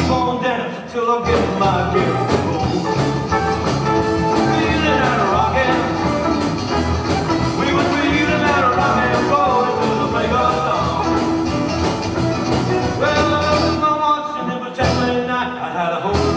keep on dancing till I get my gift. Reelin and rockin'. We was reelin and rockin', rolling till the break of dawn. Well, I was my watch and it was 10 at night. I had a whole